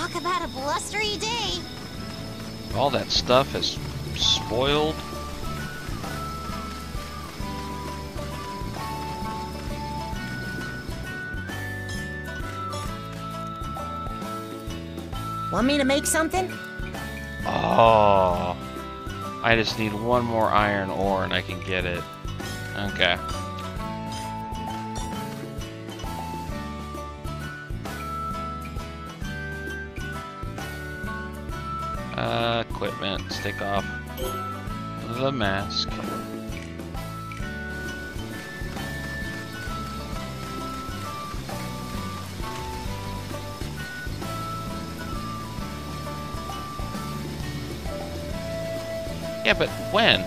Talk about a blustery day. All that stuff is spoiled. Want me to make something? Oh, I just need one more iron ore and I can get it. Okay. Equipment, take off the mask. Yeah, but when?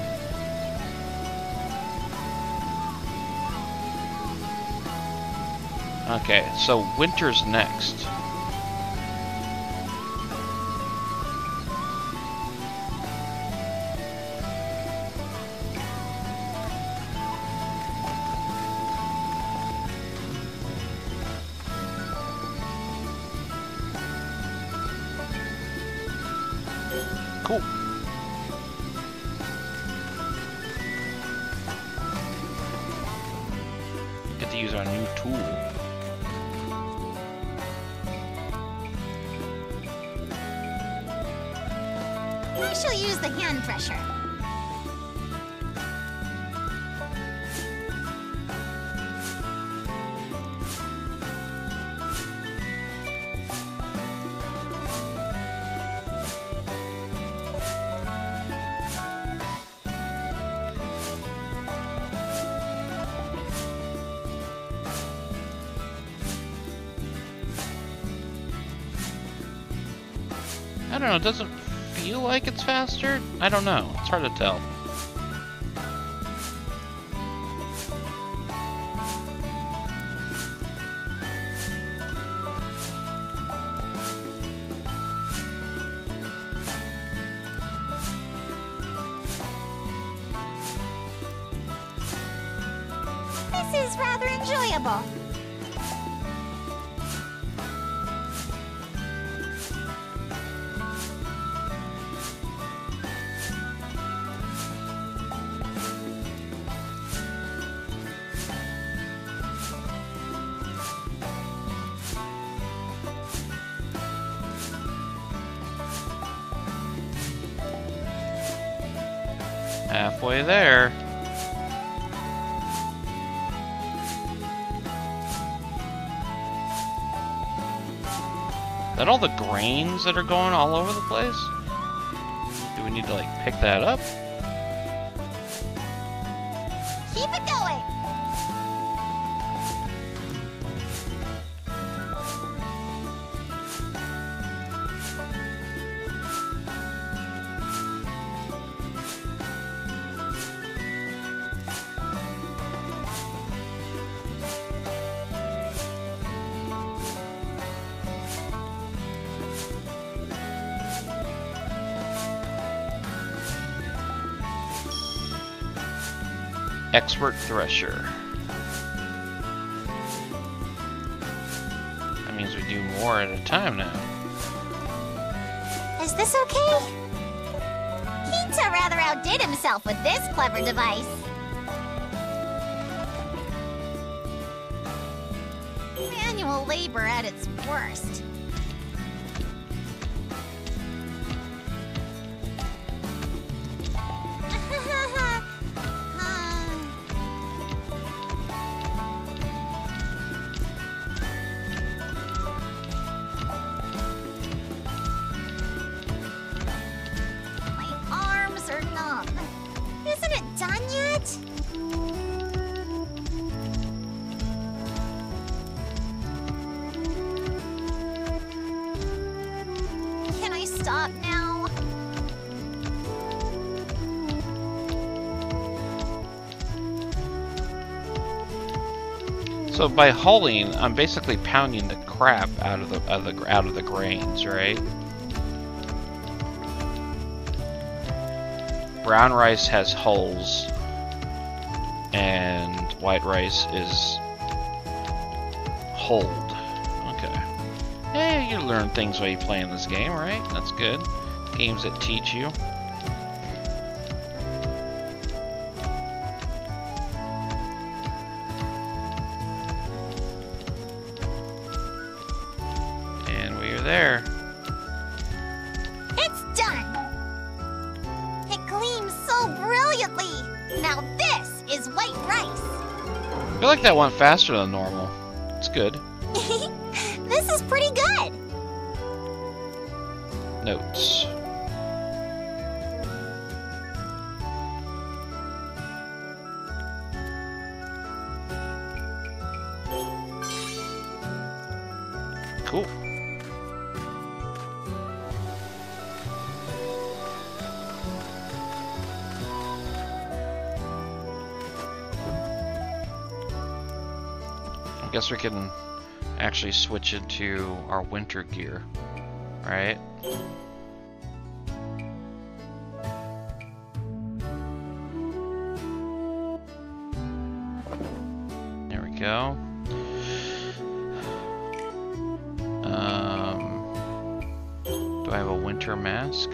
Okay, so winter's next. Cool. Get to use our new tool. I shall use the hand thresher. I don't know, it doesn't feel like it's faster? I don't know, it's hard to tell. This is rather enjoyable. Halfway there. Is that all the grains that are going all over the place? Do we need to, like, pick that up? Keep it going. Expert Thresher. That means we do more at a time now. Is this okay? Kita rather outdid himself with this clever device. Manual labor at its worst. Isn't it done yet? Can I stop now? So by hulling, I'm basically pounding the crap out of the grains, right? Brown rice has hulls, and white rice is hulled. Okay. Hey, you learn things while you play in this game, right? That's good. Games that teach you. And we are there. It's done! It gleams so brilliantly! Now this is white rice! I feel like that went faster than normal. It's good. This is pretty good! Notes. Cool. I guess we can actually switch into our winter gear, right? There we go. Do I have a winter mask?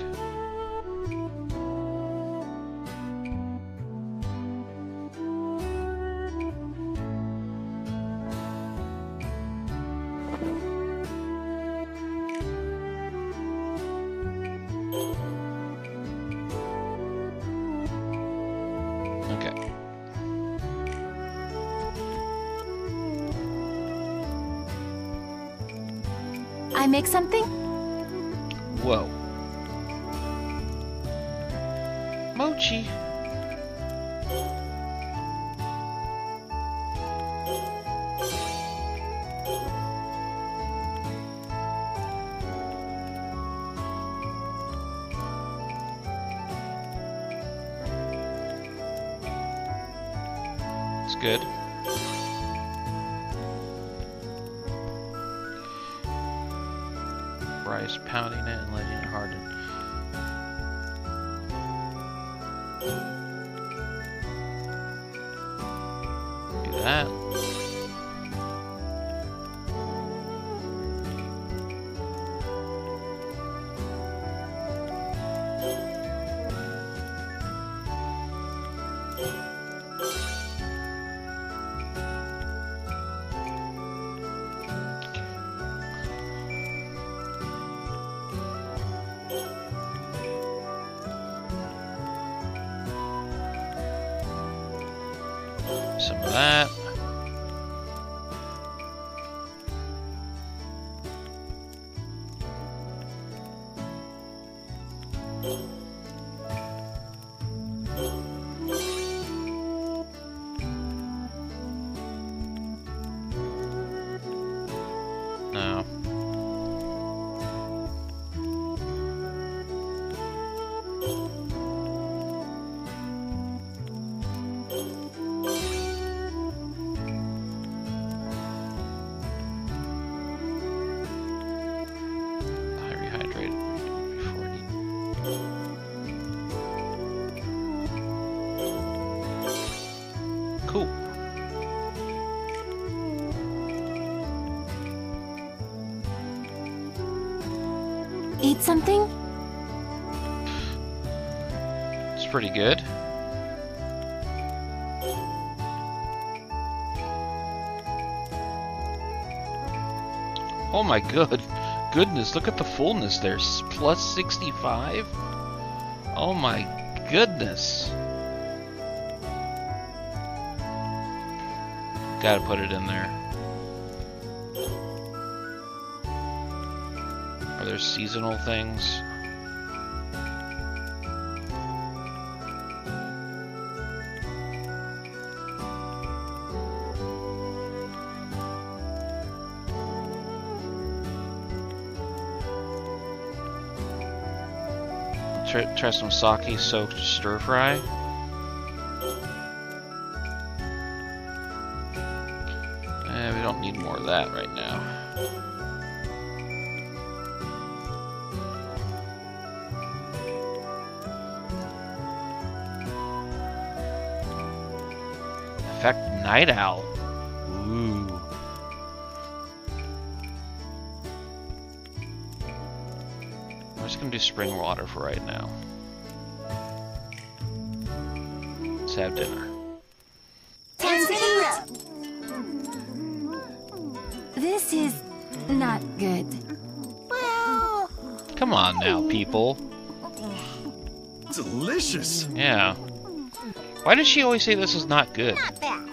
Okay. I make something? Whoa. Mochi. It's good. Rice, pounding it and letting it harden. Do that. Some of that. No. I rehydrated before eating. Cool. Eat something? It's pretty good. Oh my goodness, look at the fullness there. Plus 65? Oh my goodness. Gotta put it in there. Are there seasonal things? Try some sake soaked stir fry. We don't need more of that right now. Effect Night Owl. Ooh. just gonna do spring water for right now. Let's have dinner. Time to eat. This is not good. Well, Come on now, people. Delicious. Yeah. Why does she always say this is not good? not bad.